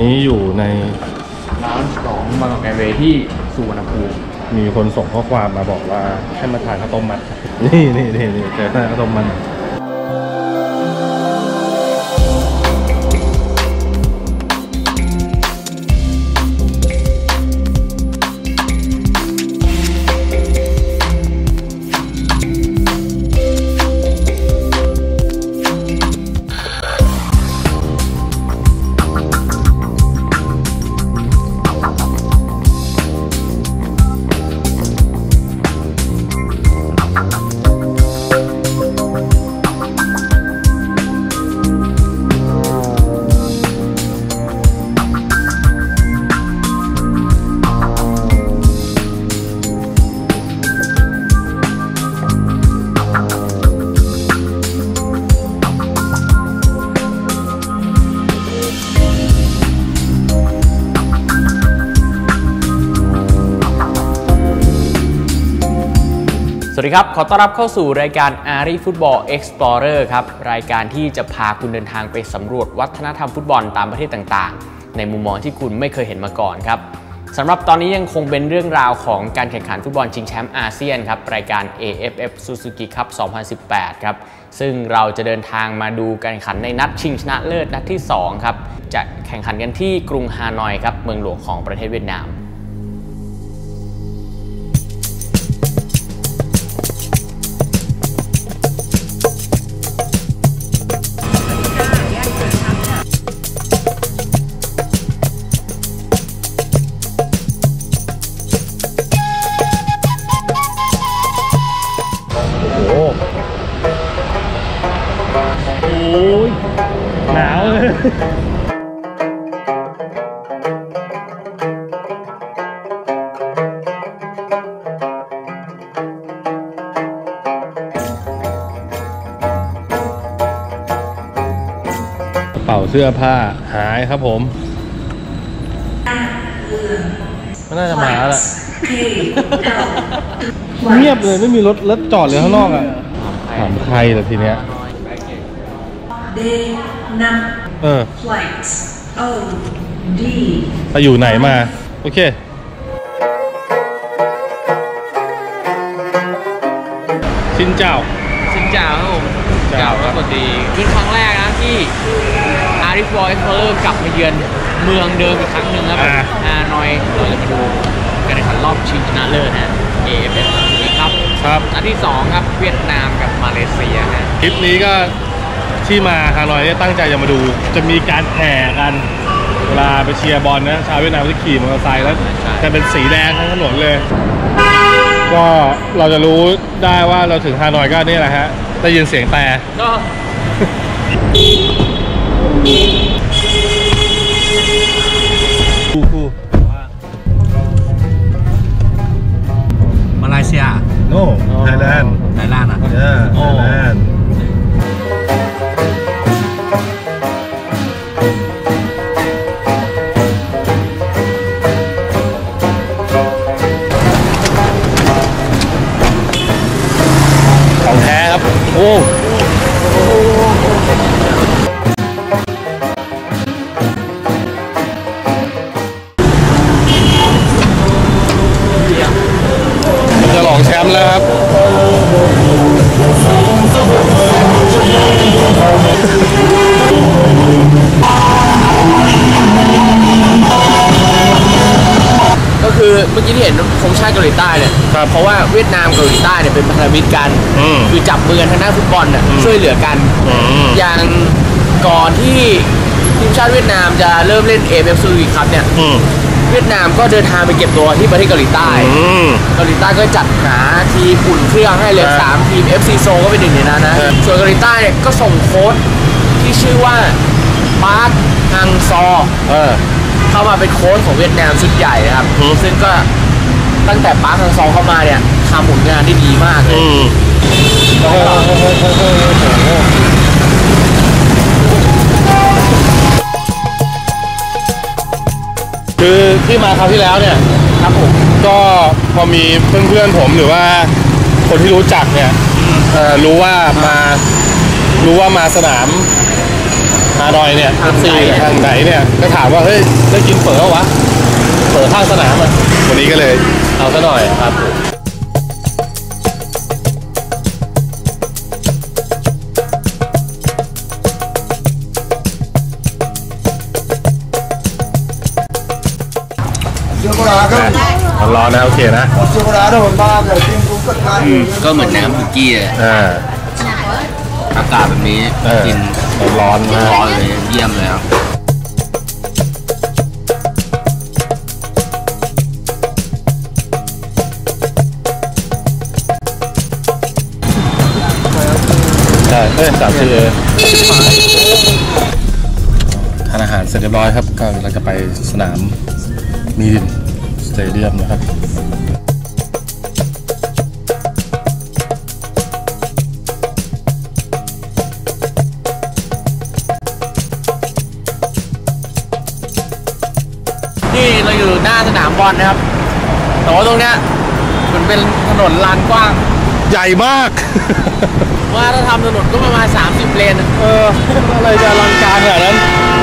นี้อยู่ในร้าน2บางกอกแกเวย์ที่สุวรรณภูมิมีคนส่งข้อความมาบอกว่าให้มาทานข้าวต้มมัดนี่เจอข้าวต้มมัดสวัสดีครับขอต้อนรับเข้าสู่รายการ Ari Football Explorer ครับรายการที่จะพาคุณเดินทางไปสำรวจวัฒนธรรมฟุตบอลตามประเทศต่างๆในมุมมองที่คุณไม่เคยเห็นมาก่อนครับสำหรับตอนนี้ยังคงเป็นเรื่องราวของการแข่งขันฟุตบอลชิงแชมป์อาเซียนครับรายการ AFF Suzuki Cup 2018 ครับซึ่งเราจะเดินทางมาดูการแข่งขันในนัดชิงชนะเลิศนัดที่2ครับจะแข่งขันกันที่กรุงฮานอยครับเมืองหลวงของประเทศเวียดนามหนาวเลยเป่าเสื้อผ้าหายครับผมไม่น่าจะมาแล้วเงียบเลยไม่มีรถจอดเลยข้างนอกอ่ะถามใครแต่ทีเนี้ยไปอยู่ไหนมาโอเคชินเจ้าครับผมเจ้าครับสวัสดีเป็นครั้งแรกนะที่ Ari Football Explorer กลับมาเยือนเมืองเดิมอีกครั้งหนึ่งครับฮานอยเราจะมาดูการแข่งขันรอบชิงชนะเลิศนะ AFF นี้ครับนัดที่2ครับเวียดนามกับมาเลเซียนะคลิปนี้ก็ที่มาฮานอยเนี่ยตั้งใจจะมาดูจะมีการแห่กันเวลาไปเชียร์บอลนะชาวเวียดนามจะขี่มอเตอร์ไซค์แล้วจะเป็นสีแดงทั้งถนนเลยก็เราจะรู้ได้ว่าเราถึงฮานอยก็นี่แหละฮะได้ยินเสียงแต่ก็คู่มาเลเซียโน่ไทยแลนด์อ่ะไทยแลนด์ของแท้ครับโอ้จะหลองแชมป์แล้วครับก็คือเมื่อกี้ที่เห็นธงชาติเกาหลีใต้เนี่ยเพราะว่าเวียดนามกับเกาหลีใต้เนี่ยเป็นพันธมิตรกันคือจับมือกันทางด้านฟุตบอลน่ะช่วยเหลือกันอย่างก่อนที่ทีมชาติเวียดนามจะเริ่มเล่น AFF Suzuki Cup เนี่ยเวียดนามก็เดินทางไปเก็บตัวที่ประเทศเกาหลีใต้เกาหลีใต้ก็จัดหาทีมอุ่นเครื่องให้เลย3ทีม FC Seoul ก็เป็นหนึ่งในนั้นนะส่วนเกาหลีใต้เนี่ยก็ส่งโค้ชที่ชื่อว่าปาร์คฮังซอเข้ามาเป็นโค้ชของเวียดนามชุดใหญ่นะครับซึ่งก็ตั้งแต่ปาร์คฮังซอเข้ามาเนี่ยทำผลงานได้ดีมากเลยคือที่มาคราวที่แล้วเนี่ยครับผมก็พอมีเพื่อนๆผมหรือว่าคนที่รู้จักเนี่ยรู้ว่ามาสนามฮานอยเนี่ยทางไหนเนี่ยก็ถามว่าเฮ้ยได้กินเฝอวะเฝอข้างสนามอ่ะวันนี้ก็เลยเอาซะหน่อยครับร้อนนะโอเคนะก็เหมือนน้ำคุกกี้อากาศแบบนี้กินร้อนเลยเยี่ยมเลยครับใช่3 ชื่อทานอาหารเสร็จเรียบร้อยครับก็เราจะไปสนามมีดินสเตเดียมนะครับนี่เราอยู่หน้าสนามบอลนะครับแต่ว่าตรงเนี้ยมันเป็นถนนลานกว้างใหญ่มากว่าถ้าทำถนนก็ประมาณ30 เลนอะไรจะอลังการขนาดนั้น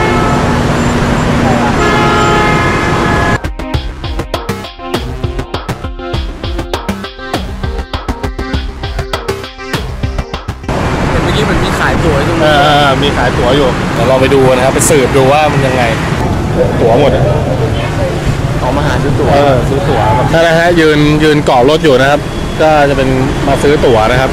เมื่อกี้มันมีขายตั๋วอยู่มีขายตั๋วอยู่เดี๋ยวเราไปดูนะครับไปสืบดูว่ามันยังไงตั๋วหมดออกมาหาซื้อตั๋วซื้อตั๋วนั่นนะฮะยืนเกาะรถอยู่นะครับก็จะเป็นมาซื้อตั๋วนะครับ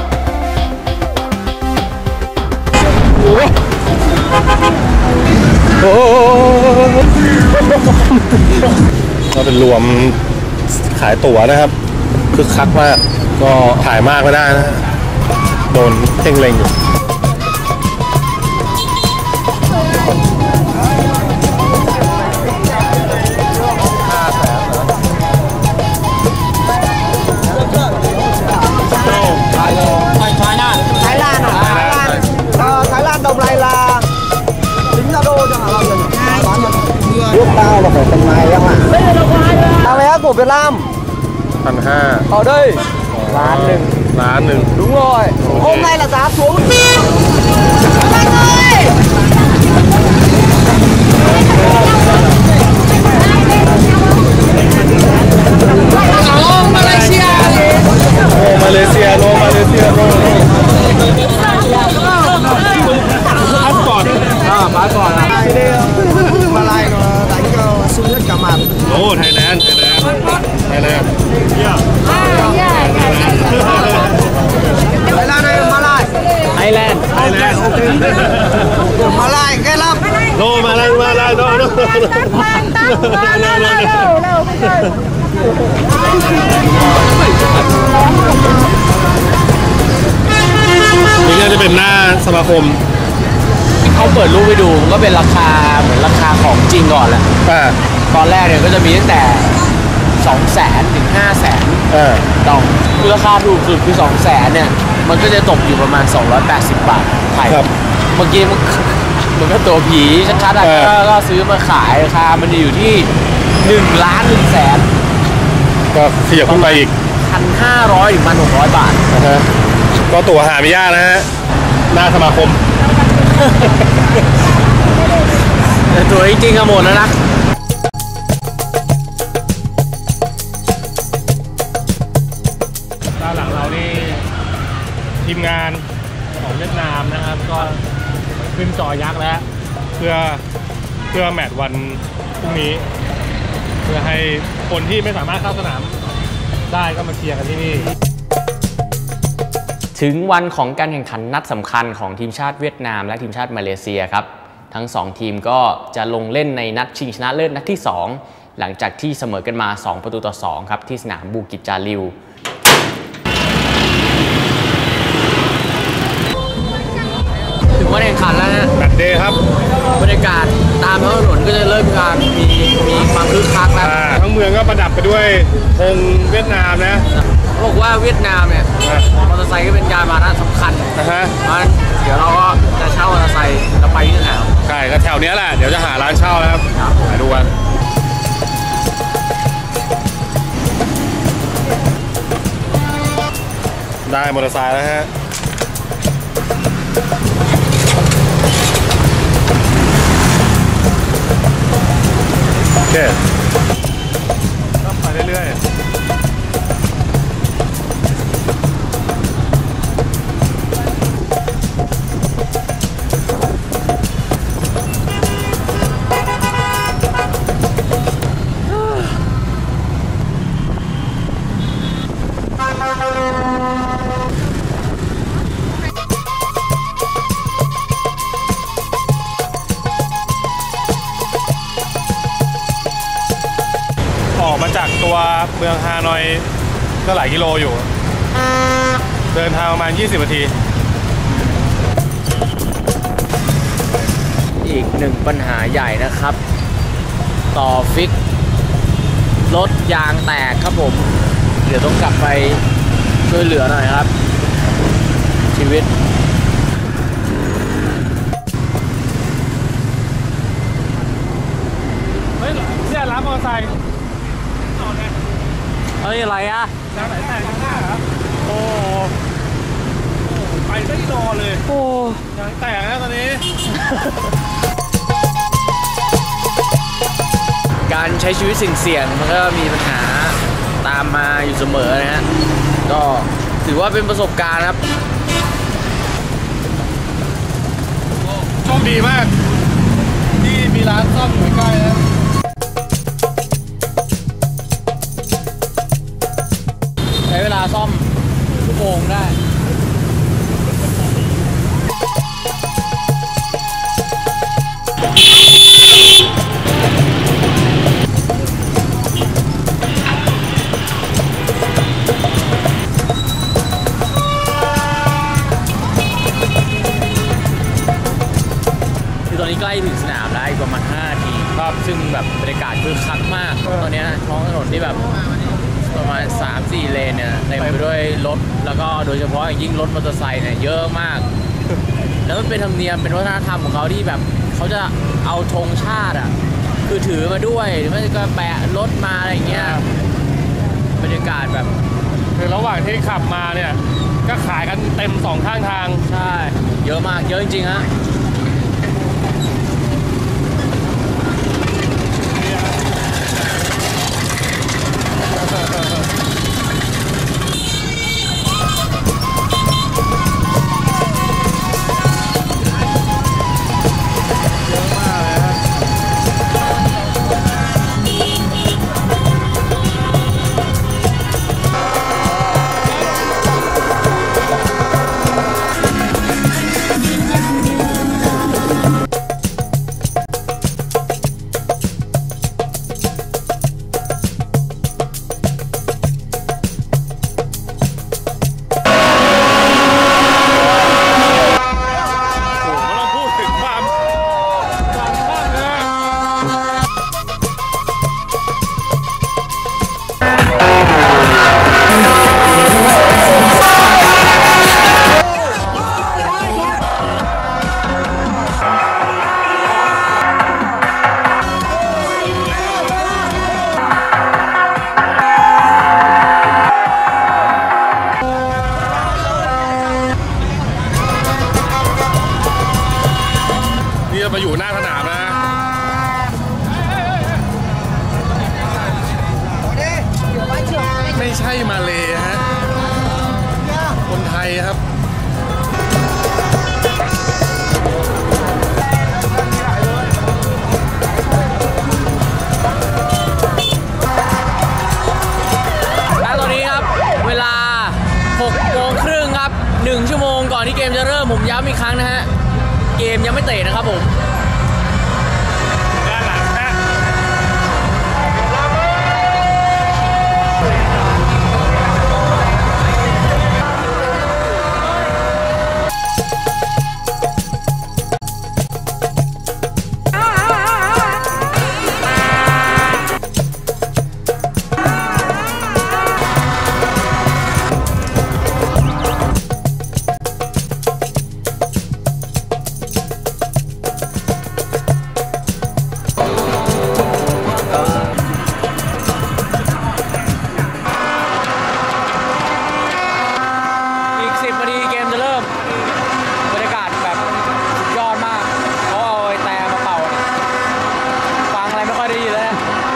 ก็เป็นรวมขายตั๋วนะครับคึกคักมากก็ถ่ายมากไม่ได้นะโดนเพ่งเล็งอยู่ là phải tầm này em ạ. Tao vé của Việt Nam 1,500 ở đây ล้านหนึ่ง đúng rồi. Hôm nay là giá xuống. Anh ơi. Malaysia. Malaysia no. Passport. Passport. Malay nó đánh sung hết cả mặt. Ồ, Thailand. Thái Lan hay Malay? Thailand. Malay ghê lắm. No, Malay no.นี่ก็จะเป็นหน้าสมาคมเขาเปิดรูปให้ดูก็เป็นราคาเหมือนราคาของจริงก่อนแหละตอนแรกเนี่ยก็จะมีตั้งแต่ 200,000 ถึง 500,000ดอกราคาถูกสุดคือ 200,000 เนี่ยมันก็จะตกอยู่ประมาณ280 บาทไทยเมื่อกี้มันก็ตัวผีชัดๆก็ซื้อมาขายราคามันอยู่ที่1,100,000 ก็ขยับขึ้นไปอีก 1,500 ถึง 1,600 บาทก็ตั๋วหาไม่ยากนะฮะหน้าสมาคมแต่ตัวจริงๆก็หมดแล้วนะด้านหลังเรานี่ทีมงานของเวียดนามนะครับก็ขึ้นจอยักษ์แล้วเพื่อแมตช์วันพรุ่งนี้เพื่อให้คนที่ไม่สามารถเข้าสนามได้ก็มาเชียร์กันที่นี่ถึงวันของการแข่งขันนัดสำคัญของทีมชาติเวียดนามและทีมชาติมาเลเซียครับทั้ง2ทีมก็จะลงเล่นในนัดชิงชนะเลิศนัดที่2หลังจากที่เสมอกันมา2-2ครับที่สนามบูกิจจาริวถึงวันแข่งขันแล้วนะแมตช์เดย์ครับบรรยากาศตามถนนก็จะเริ่มมีความคึกคักแล้วทั้งเมืองก็ประดับไปด้วยธงเวียดนามนะบอกว่าเวียดนามเนี่ยมอเตอร์ไซค์ก็เป็นยานพาหนะสำคัญเพราะฉะนั้นเดี๋ยวเราก็จะเช่ามอเตอร์ไซค์แล้วไปที่สนามใช่ก็แถวนี้แหละเดี๋ยวจะหาร้านเช่าแล้วครับไปดูกันได้มอเตอร์ไซค์แล้วฮะเคก็ไปเรื่อยๆออกมาจากตัวเมืองฮานอยก็หลายกิโลอยู่ เดินทางประมาณ20 นาทีอีกหนึ่งปัญหาใหญ่นะครับ ต่อฟิกรถยางแตกครับผม เดี๋ยวต้องกลับไปช่วยเหลือหน่อยครับ ชีวิตเฮ้ยเนี่ยร้านมอเตอร์ไซค์เฮ้ย อะไรอะยางไหนแตกข้างหน้าครับโอ้ไปไม่รอเลยโอ้ยางแตกแล้วตอนนี้การใช้ชีวิตเสี่ยงๆมันก็มีปัญหาตามมาอยู่เสมอนะฮะ ก็ถือว่าเป็นประสบการณ์ครับโชคดีมาก ที่มีร้านซ่อมอยู่ใกล้นะใช้เวลาซ่อมชั่วโมงได้ คือตอนนี้ใกล้ถึงสนามแล้วอีกประมาณ5 นาทีครับซึ่งแบบบรรยากาศคือคักมาก ตอนนี้ท้องถนนที่แบบประมาณ 3-4 เลนเนี่ยเต็มไปด้วยรถ แล้วก็โดยเฉพาะอย่างยิ่งรถมอเตอร์ไซค์เนี่ยเยอะมาก แล้วมันเป็นธรรมเนียมเป็นวัฒนธรรมของเขาที่แบบเขาจะเอาธงชาติอ่ะคือถือมาด้วยหรือไม่ก็แปะรถมาอะไรอย่างเงี้ยบรรยากาศแบบคือระหว่างที่ขับมาเนี่ย ก็ขายกันเต็ม2 ข้างทางใช่เยอะมากเยอะจริงๆฮะมาอยู่หน้าสนามนะไม่ใช่มาเลฮะคนไทยครับและตอนนี้ครับเวลา 6:30 ครับ 1 ชั่วโมงก่อนที่เกมจะเริ่มผมย้ำอีกครั้งนะฮะเกมยังไม่เตะนะครับผมด้านหลังฮะได้ยินแล้ว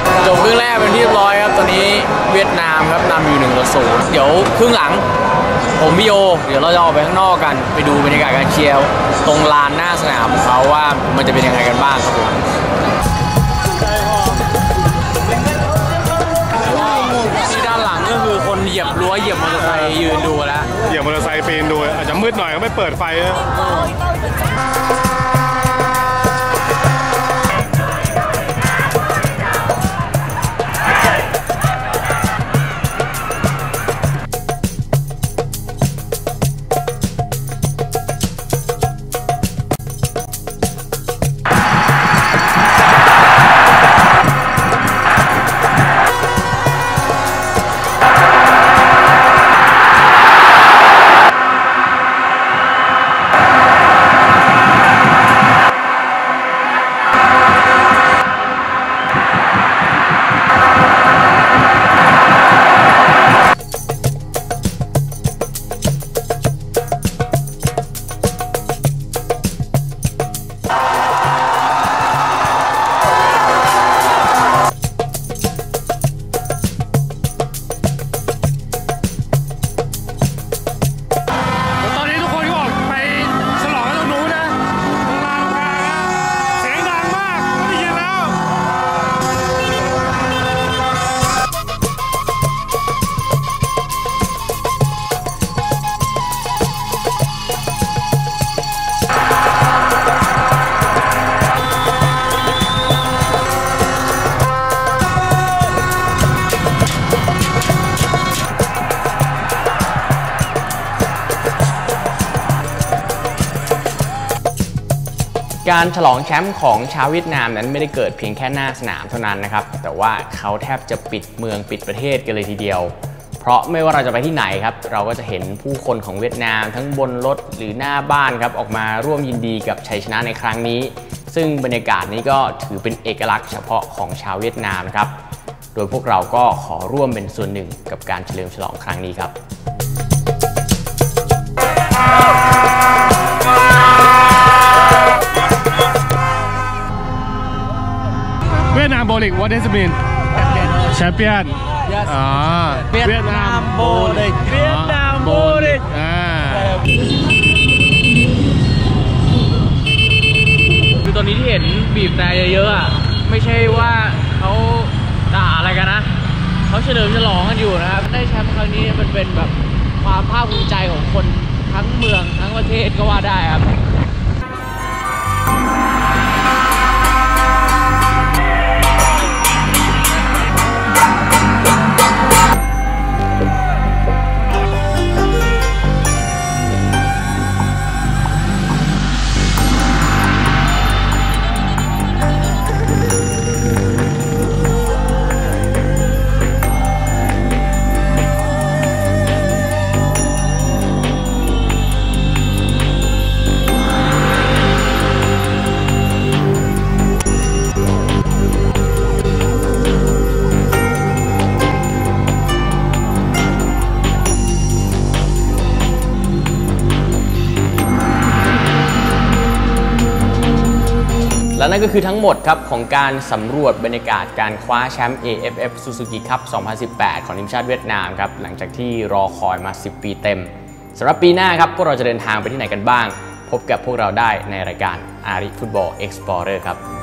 จบครึ่งแรกเป็นที่เรียบร้อยครับตอนนี้เวียดนามครับนำอยู่1-0เดี๋ยวครึ่งหลังผมพี่โยเดี๋ยวเราจะออกไปข้างนอกกันไปดูบรรยากาศการเชียร์ตรงลานหน้าสนามของเขาว่ามันจะเป็นยังไงกันบ้างครับผมที่ด้านหลังก็คือคนเหยียบรั้วเหยียบมอเตอร์ไซค์ยืนดูแล้วเหยียบมอเตอร์ไซค์ปีนดูอาจจะมืดหน่อยก็ไม่เปิดไฟนะการฉลองแชมป์ของชาวเวียดนามนั้นไม่ได้เกิดเพียงแค่หน้าสนามเท่านั้นนะครับแต่ว่าเขาแทบจะปิดเมืองปิดประเทศกันเลยทีเดียวเพราะไม่ว่าเราจะไปที่ไหนครับเราก็จะเห็นผู้คนของเวียดนามทั้งบนรถหรือหน้าบ้านครับออกมาร่วมยินดีกับชัยชนะในครั้งนี้ซึ่งบรรยากาศนี้ก็ถือเป็นเอกลักษณ์เฉพาะของชาวเวียดนามนะครับโดยพวกเราก็ขอร่วมเป็นส่วนหนึ่งกับการเฉลิมฉลองครั้งนี้ครับเวียดนามโบลิก what does it mean champion เวียดนามโบลิกเวียดนามโบลิกคือตอนนี้ที่เห็นบีบแต่เยอะๆอ่ะไม่ใช่ว่าเขาด่าอะไรกันนะเขาเฉลิมฉลองกันอยู่นะครับได้แชมป์ครั้งนี้มันเป็นแบบความภาคภูมิใจของคนทั้งเมืองทั้งประเทศก็ว่าได้ครับและนั่นก็คือทั้งหมดครับของการสำรวจบรรยากาศการคว้าแชมป์ AFF Suzuki Cup 2018 ของทีมชาติเวียดนามครับหลังจากที่รอคอยมา10 ปีเต็มสำหรับปีหน้าครับพวกเราจะเดินทางไปที่ไหนกันบ้างพบกับพวกเราได้ในรายการ Ari Football Explorer ครับ